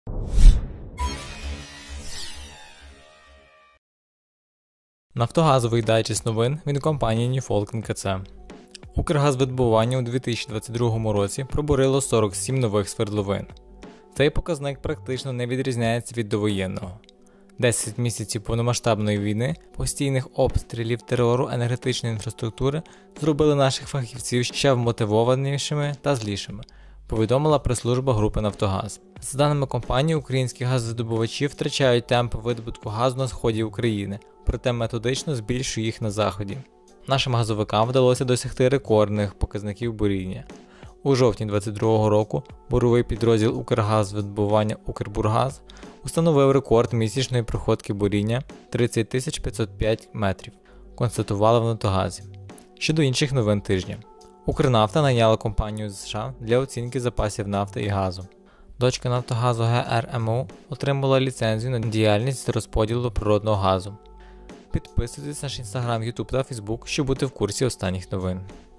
Нафтогазовий дайджест новин від компанії Ньюфолк НКЦ. Укргазвидобування у 2022 році пробурило 47 нових свердловин. Цей показник практично не відрізняється від довоєнного. 10 місяців повномасштабної війни, постійних обстрілів, терору енергетичної інфраструктури зробили наших фахівців ще вмотивованішими та злішими, повідомила прес-служба групи «Нафтогаз». За даними компанії, українські газовидобувачі втрачають темпи видобутку газу на сході України, проте методично збільшують їх на заході. Нашим газовикам вдалося досягти рекордних показників буріння. У жовтні 2022 року буровий підрозділ Укргазвидобування «Укрбургаз» установив рекорд місячної проходки буріння 30 505 метрів, констатували в «Нафтогазі». Щодо інших новин тижня. Укрнафта найняла компанію з США для оцінки запасів нафти і газу. Дочка Нафтогазу ГРМУ отримала ліцензію на діяльність з розподілу природного газу. Підписуйтесь на наш Instagram, YouTube та Facebook, щоб бути в курсі останніх новин.